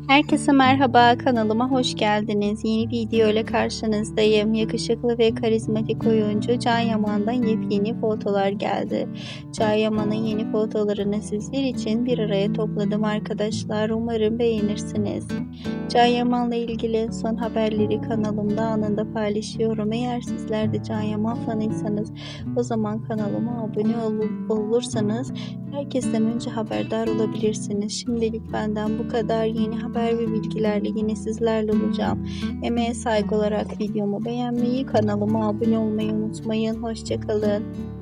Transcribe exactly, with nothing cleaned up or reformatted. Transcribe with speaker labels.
Speaker 1: Herkese merhaba, kanalıma hoş geldiniz. Yeni video ile karşınızdayım. Yakışıklı ve karizmatik oyuncu Can Yaman'dan yepyeni fotolar geldi. Can Yaman'ın yeni fotolarını sizler için bir araya topladım arkadaşlar. Umarım beğenirsiniz. Can Yaman'la ilgili son haberleri kanalımda anında paylaşıyorum. Eğer sizler de Can Yaman fanıysanız o zaman kanalıma abone ol olursanız herkesten önce haberdar olabilirsiniz. Şimdilik benden bu kadar. Yeni haber ve bilgilerle yine sizlerle olacağım. Emeğe saygı olarak videomu beğenmeyi, kanalıma abone olmayı unutmayın. Hoşça kalın.